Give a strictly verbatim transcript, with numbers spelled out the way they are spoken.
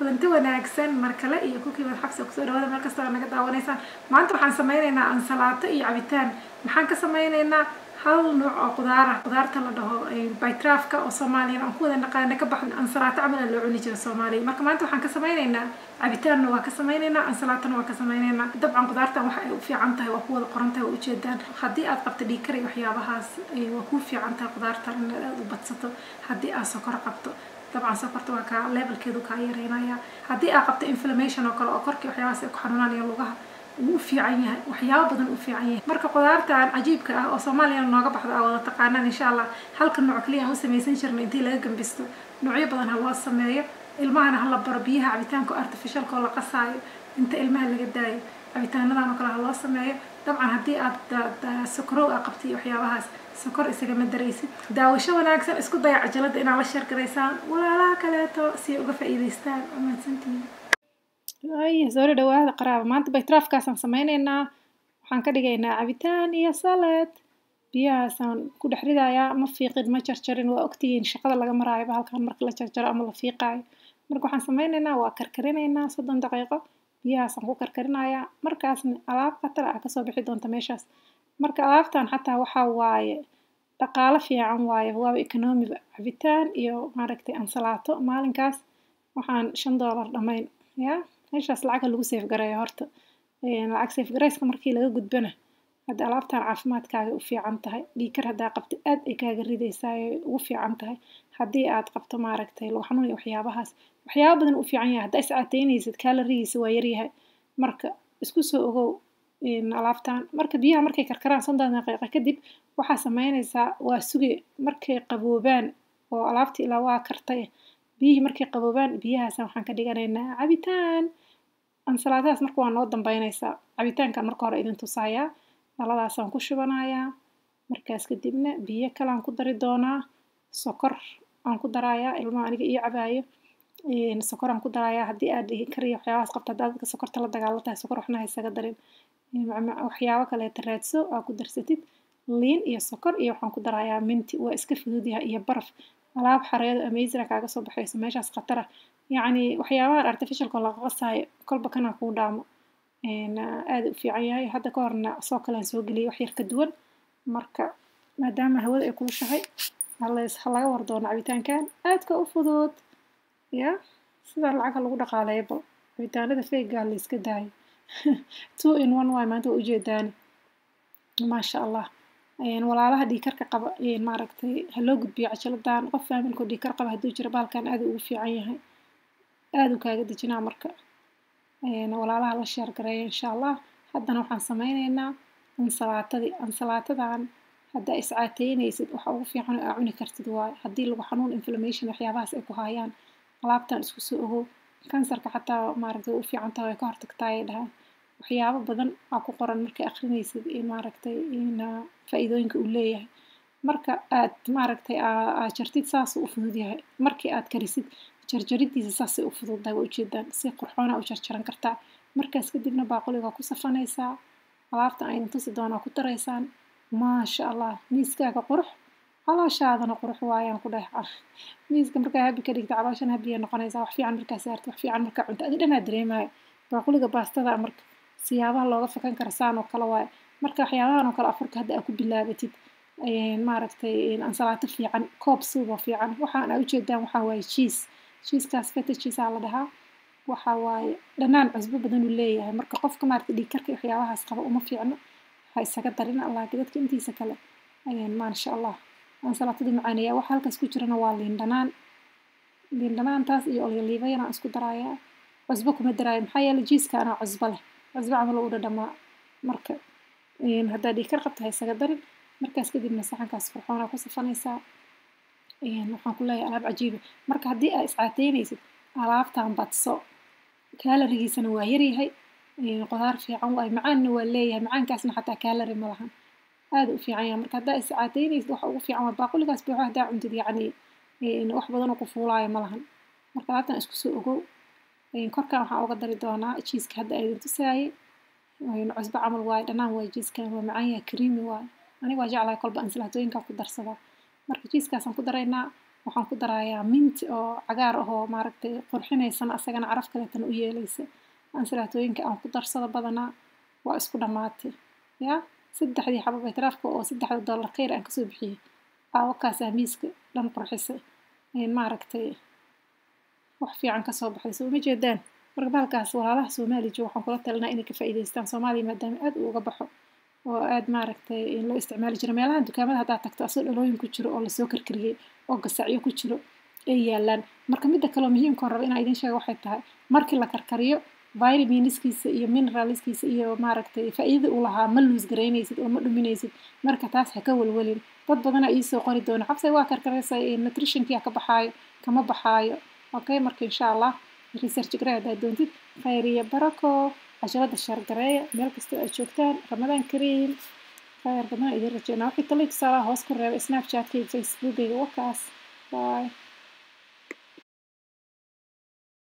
kulanti wanaagsan mar kale iyo cookie wada xabsi ku soo dhawaada meel kasta oo naga daawanaysan maanta waxaan sameynaynaa ansalaato iyo cabitaan maxaan ka sameynaynaa hal nooc oo qudaar ah qudaarta la dhaho baytraafka oo Soomaaliya aan ku wada naqaan ka baxan ansalaato camal loo cuni jiray Soomaaliya marka maanta waxaan ka sameynaynaa cabitaanna waa ka sameynaynaa ansalaatana waa ka sameynaynaa dabcan qudaartan waxa ay u fiican tahay waa ku wada qoran tahay oo ujeedaan haddii aad qabto dhiig kari waxyaabahaas waa ku fiican tahay qudaartan in aad u badsato haddii aad sokor qabto طبعا سكرت وكا ليفل كده كايرينايا هدي أقبت inflammation وكلا أكرك وحياس كحنونان يلوجها وفي عينها وحياة بدن وفي عينها مركب قدرت عن عجيب كا وصومالي أنا ناقب حدا أو تقعنا إن شاء الله هل كنا عقلية هو سميسين شرنا إنتي لا جنب بستو نوعية بدن هلا السماية المعنى هلا بربيها عبيتان كو artificial كولا قصاي أنت المها اللي قداي عبيتان نذا نقولها هلا السماية طبعا هدي أد سكرو أقبتي وحياة سكر إسقى من دريسي داوشة وناكسر إسكو ضيع عجلة إن على الشركة ريسان ولا لا كلاته سي وقف إيديستان أما سنتين أي زوري دوا هذا قرابة ما أنت بيتراف كاسم سمينينا وحن كديجينا عبيتان يا سلطة بيا سان كود حريدا يا ما في قد ما تشرشرين وأكتين شقة لقى مراي بهالكان مرك لا تشرشر أما لا في قاي مرك وحن سمينينا وكركرينينا صدن دقيقة بيا سان كو كركرينا يا مركاسن ألعاب قتل عكسو بحدون تميشاس marka alaabtan xataa waxa waaye dhaqaale fiican waaye waa economy cabitaan iyo maaragtay ansalaato maalinkaas waxaan shan dollar dhamayn ya meeshaas lacag lagu save gareeyo horta ee lacag save gareyska markii laga gudbana hada alaabtan caafimaadkaaga u fiican tahay dhiikar hadaa qabto aad ay kaaga ridaysaa ugu fiican tahay haddii aad qabto maaragtay loo xanuun iyo waxyaabahaas waxyaabo badan u fiican yahay hadaa iscaateynaysid calories waa yar yahay marka isku soo ogow in alaabtan marka biyaha markay karkaraan soddon daqiiqo kadib waxa sameynaysaa waa sugi markay qaboobaan oo alaabta ilaa waa kartay biyihii markay qaboobaan biyahaas waxaan ka dhiganaynaa cabitaan ansalaataas marka waa noo dambeynaysaa cabitaankan marka hore idin tusaaya dhaladaas aan ku shubanayaa markaas kadibna biyo kale aan ku dari doonaa sokor aan ku darayaa ilmaha aniga ii cabaayo in sokor aan ku darayaa haddii aad kariyo waxyaabahaas qabto haddaad sokorta la dagaalantahay sokor waxna haysaga darin waxyaabo kale taraadso aa ku darsatid liin iyo sokor iyo waxaan ku darayaa minti waa iska fudud yahay iyo baraf alaab xareedo amazing kaaga soo baxayso meeshaas khatar ah yacni waxyaabaha artificial ka laga qasayo kolba kana ku dhaamo een aad u fiican yahay hadda ka horna soo kale soo galiyay wax yar ka duwan marka maadaama hawada ay kulushahay halays halaga war doona cabitaankan aad ka u fudud ya sida lacag lagu dhaqaaleeyo cabitaanada fake la iska daayo two in one way maanta u jeedaan maasha Allah een walaalaha dhiikarka qaba een maaragtay haloo gudbiyo cajaladaan qof familku dhiikar qaba haduu jiro baalkan aad ugu fiican yahay aad u kaaga dejinaa marka een walaalaha la share gareeyo insha Allah haddana waxaan sameynaynaa ansalaatadii ansalaatadan hadda iscaateynaysid waxa ugu fiican oo cuni kartid waay haddii lagu xanuun inflammation waxyaabahaas ay ku hayaan alaabtan isku soo ogow kansarka xataa maaragtay u fiican tahay ka hortagtaa ay dhahaan waxyaabo badan aa ku qoran markay akhrinaysid in maaragtay in faa'iidooyinka uu leeyahay marka aad maaragtay aad jartid saas u fudud yahay markii aad karisid jarjaridiisa saas u fududahay waa ujeedaan si qurxoona u jarjaran kartaa markaas kadibna baaquliga ku safanaysaa alaabta ay inta si doona ku daraysaan maasha Allah miiskaaga qurux calooshaadana qurux waayaan ku dhahay miiska markaa habi ka dhigta calooshan habi noqonaysaa wax fiican markaa saarto wax fiican markaa cunto adi dhanaa dareemayo baaquliga baastada marka siyaabaha looga fakan kara saan oo kale waay marka waxyaabahan oo kale afurka hadda aad ku bilaabatid een maaragtay in ansalaato fiican koob suuba fiican waxaan aad u jeedaan waxa waaye cheese cheesekaas feta cheese la dhahaa waxa waaye dhanaan cusbo badan uu leeyahay marka qofka maaragtay dhiig karka waxyaabahaas qaba uma fiicno ha isaga darin Allah dadka intiisa kale een maasha Allah ansalaatada macaaniya waxa halkaas ku jirana waa liin dhanaan liin dhanaantaas iyo olive yana isku darayaa cusbo kuma daraayo maxaa yeelay cheeseka ana cusbo leh cusbo camal u dhadhamaa marka een haddaad dhiig kar qabto ha isaga darin markaas kadibna saxankaas qurxoona ku safanaysaa een waxaan ku leeyahay alaab cajiib marka haddii aad iscaateynaysid alaabtan badso calorie-giisana waa yar yahay een qudaar fiican waa macaanna waa leeyahay macaankaasna xataa calorie ma lahan aad u fiican yahay marka haddaa iscaateynaysid waxa ugu fiican waa baaquligaas buuxa haddaa cuntid yacni een wax badan oo ku fuulaayo ma lahan marka alaabtan isku soo ogow een korkaan waxaan uga dari doonaa cheeseka hadda ay tusaayay een cusbo camal waay dhanaan waay cheeseka waa macaan yahay creamy waay aniga waa jeclahay kolba ansalaatooyinka ku darsada marka cheesekaas aan ku daraynaa waxaan ku darayaa mint oo cagaar ah oo maaragtay qurxinaysan asagana caraf kaleetan u yeelaysa ansalaatooyinka aan ku darsado badanaa waa isku dhammaatay ya saddexdii xabo baytraafka oo saddexda dollar khayr aan kasoo bixiyey aawakaasaa miiska dhan qurxisay maaragtay wax fiican kasoo baxday soo ma jeedaan marka bahalkaas walaalaha Soomaaliya jooga waxaan kula talinaa inay ka faa'iidaystaan Soomaaliya maadaama aad uu uga baxo oo aad maaragtay in loo isticmaali jiro meelaha dukaamada haddaa tagto asoo dhalooyin ku jiro oo lasoo karkariyey oo gasacyo ku jiro ay yaalaan marka midda kaloo muhiimka rabo inaan idin sheego waxay tahay markii la karkariyo vitaminskiisa iyo mineralskiisa iyo maaragtay faa'iido uu lahaa ma luus garaynaysid oo ma dhuminaysid marka taas ha ka walwalin dad badan ay soo qori doona xabsay waa karkaraysay nutritionkii ka baxaayo kama baxaayo okay marka insha Allah research gareey haddaad doontid khayr iyo barako casharada shar gareeya meel kasta ay joogtaan ramadaan kariim khayr badan idin rajaynaa wixii talay tusaalaha hoos ku reeba snapchat-kayga facebookayga wakaas bye